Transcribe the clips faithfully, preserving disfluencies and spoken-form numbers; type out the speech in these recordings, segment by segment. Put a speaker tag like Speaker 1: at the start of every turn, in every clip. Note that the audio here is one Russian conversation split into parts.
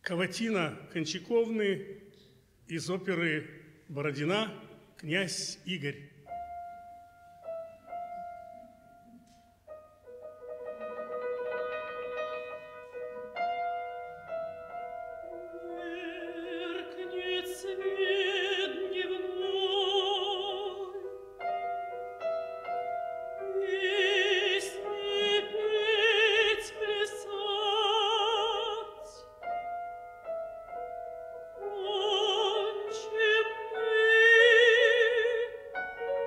Speaker 1: Каватина Кончаковны из оперы Бородина «Князь Игорь».
Speaker 2: Кончим мы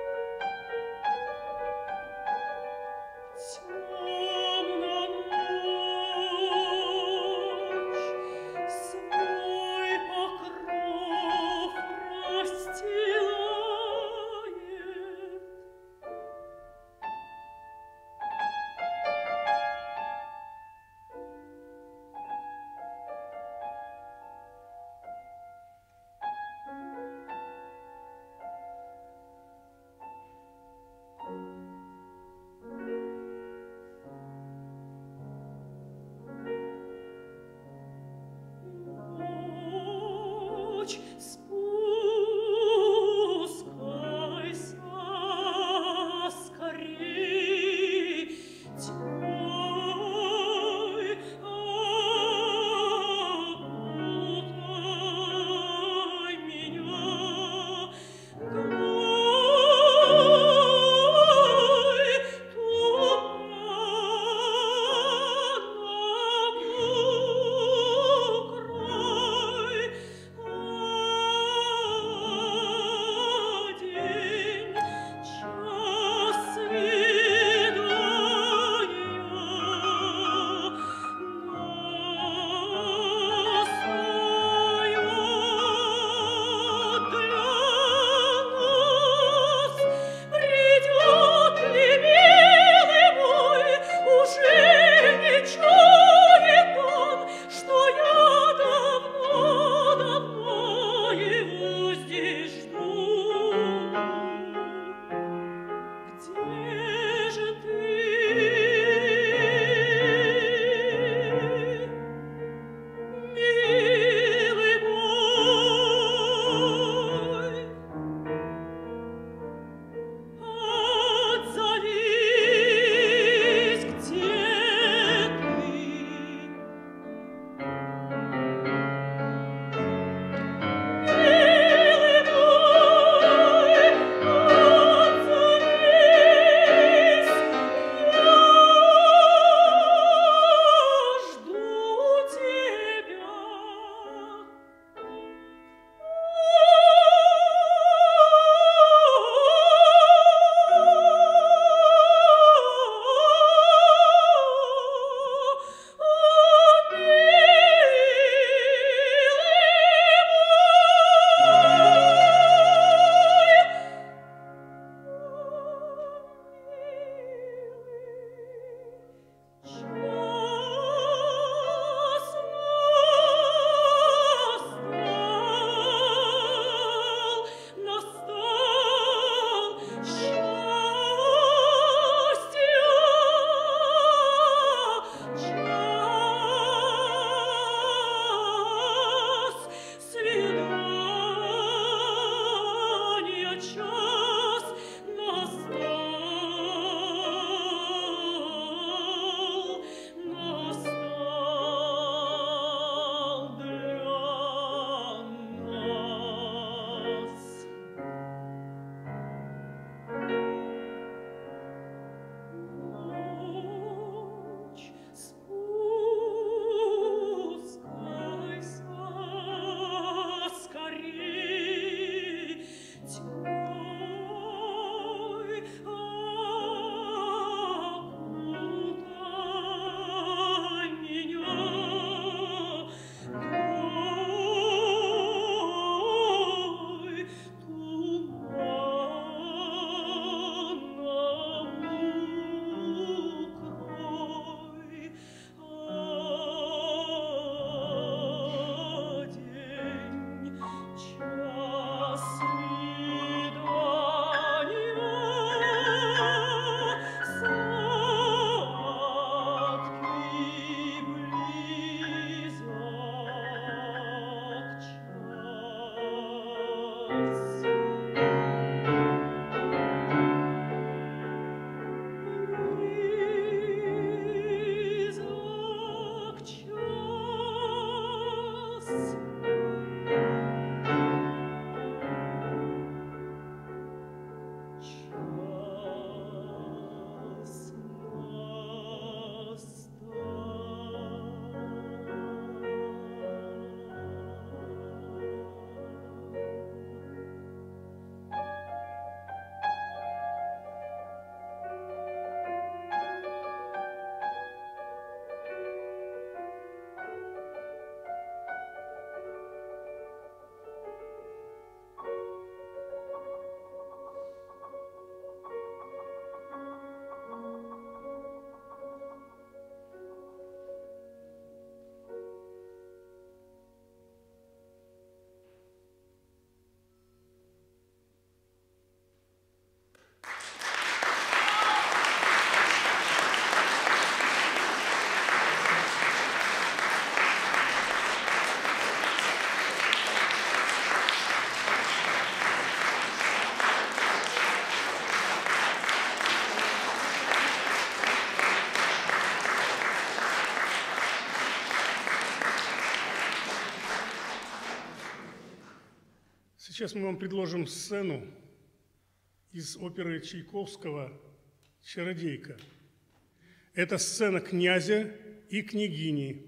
Speaker 1: Сейчас мы вам предложим сцену из оперы Чайковского «Чародейка». Это сцена князя и княгини.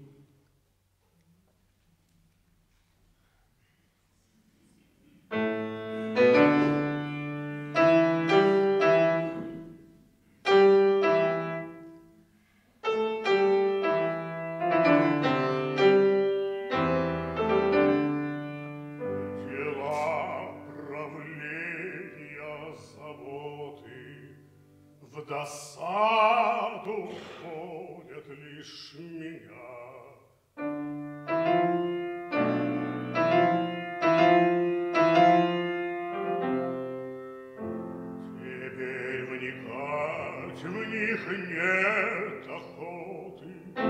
Speaker 2: В досаду ходят лишь меня. Теперь вникать в них нет охоты.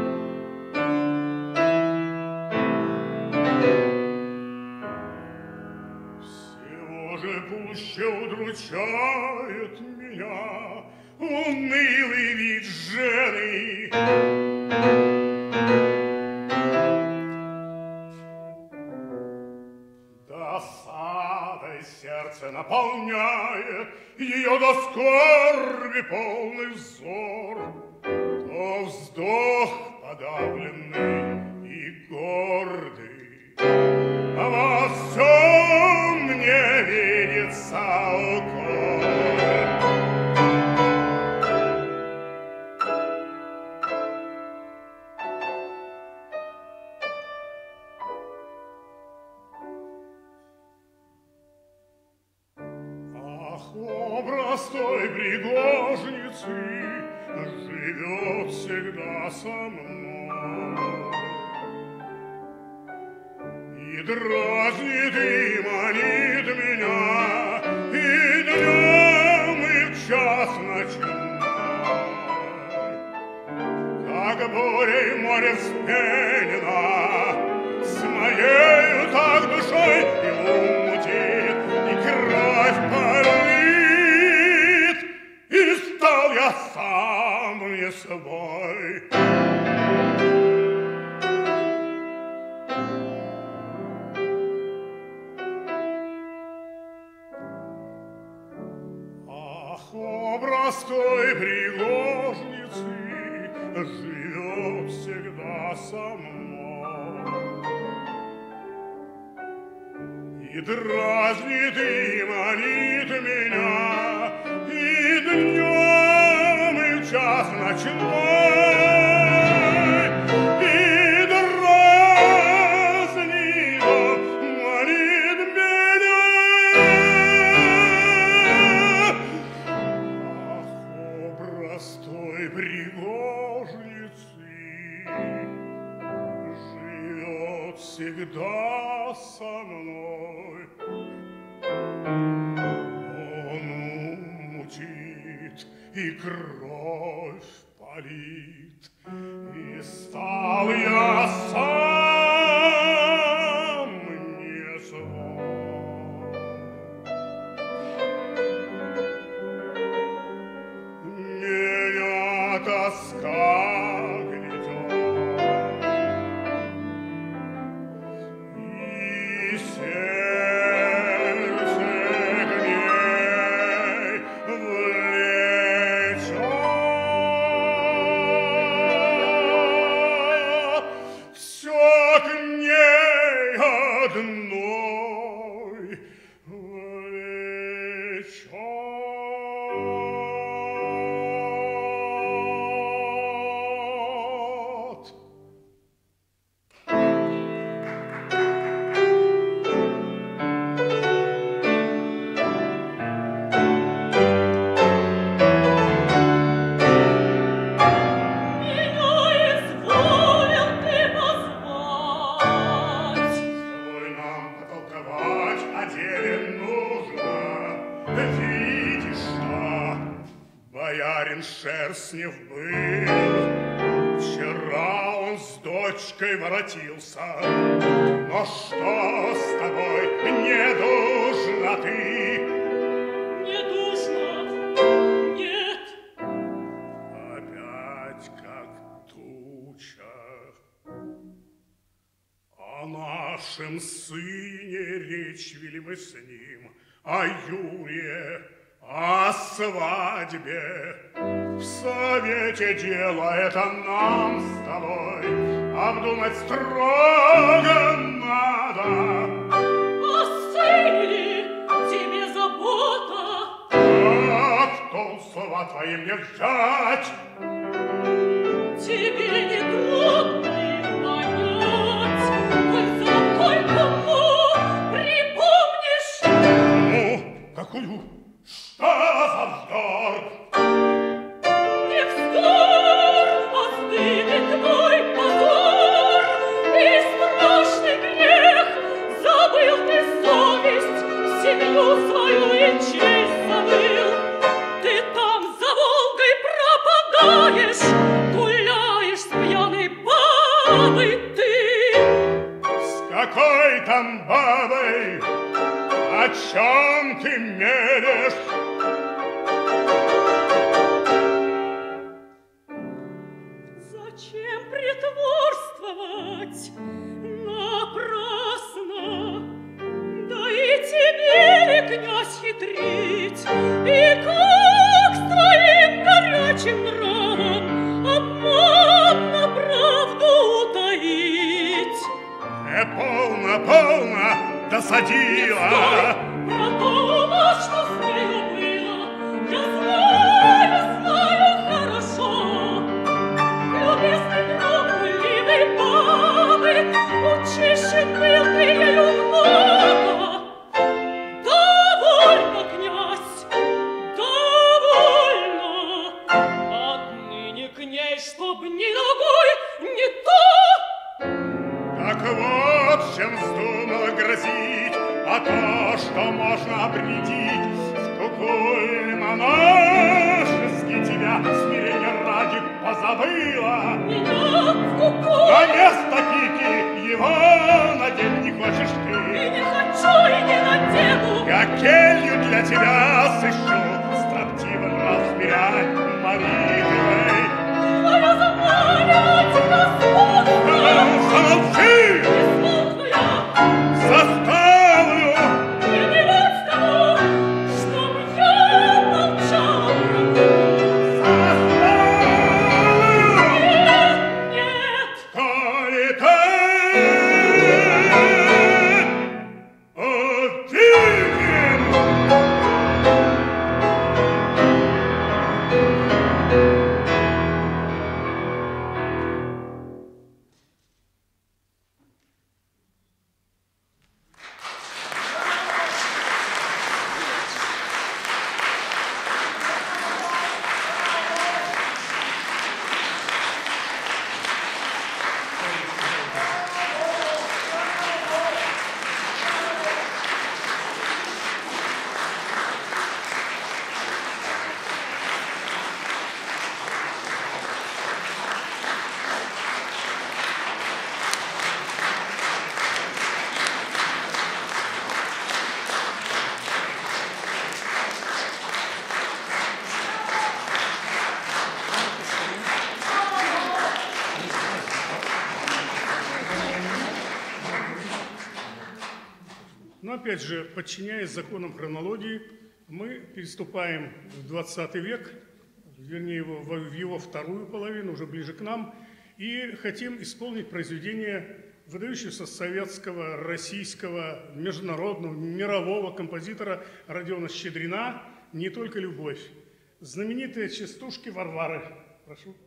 Speaker 2: Всего же пуще удручает меня унылый вид жены. Досадой сердце наполняет ее до скорби полный взор, то вздох подавленный и гордый, а во всем мне видится укор. Образ той пригожницы живет всегда со мной и дразнит и манит меня и днем, и в час ночной, как бурей море вспенено, с моею так душой и умутит, и кровь полит. И стал я сам не собой. Ах, образ той пригожницы живет всегда со мной и дразнит и манит меня и днем, и в час ночной, и дразнит, манит меня. Ах, образ той пригожницы живет всегда со мной. И кровь палит, и стал я сам не свой. Меня тоска гнетет, и сердце к ней влечет. Все к ней одной влечет. Боярин Шерстнев был, вчера он с дочкой воротился. Но что с тобой, не душна ты?
Speaker 3: Не душна, нет.
Speaker 2: Опять как туча о нашем сыне не речь вели мы с ним о Юре, о свадьбе. В совете дело это нам с тобой обдумать строго надо.
Speaker 3: О сыне тебе забота.
Speaker 2: Как толстого твоим не взять?
Speaker 3: Тебе не трудно понять, коль за только му припомнишь.
Speaker 2: Ну, какую? Что за вздор?
Speaker 3: Не вздор, а стыд твой позор и страшный грех. Забыл ты совесть, семью свою и честь забыл. Ты там за Волгой пропадаешь, гуляешь с пьяной бабой ты.
Speaker 2: С какой там бабой? О чем ты мелешь?
Speaker 3: Зачем притворствовать напрасно? Да и тебе ли, князь, хитрить? И как с твоим горячим нравом обманно правду утаить?
Speaker 2: Э, полно, полно, досадила.
Speaker 3: Продумать, что с нею было, я знаю, знаю хорошо. Любезный друг пыльной бабы, учищен был ты ею много. Довольно, князь, довольно. Отныне к ней, чтоб ни ногой, ни то.
Speaker 2: Так вот, чем вздумала грозить, а то, что можно обредить, в кукуль монашески тебя смирение ради позабыла.
Speaker 3: Меня в кукуль.
Speaker 2: На место Кики его надеть не хочешь
Speaker 3: И
Speaker 2: ты.
Speaker 3: не хочу, и не надену.
Speaker 2: Я келью для тебя сыщу, строптивым размерять молитвой.
Speaker 3: Твоя заманивать господство.
Speaker 2: Замолчи!
Speaker 3: Не я.
Speaker 2: Заставлю!
Speaker 3: Не милять того, чтоб я молчала.
Speaker 2: Заставлю!
Speaker 3: Нет, нет.
Speaker 2: Коли ты один!
Speaker 1: Но опять же, подчиняясь законам хронологии, мы переступаем в двадцатый век, вернее, его, в его вторую половину, уже ближе к нам, и хотим исполнить произведение выдающегося советского, российского, международного, мирового композитора Родиона Щедрина «Не только любовь». Знаменитые частушки Варвары. Прошу.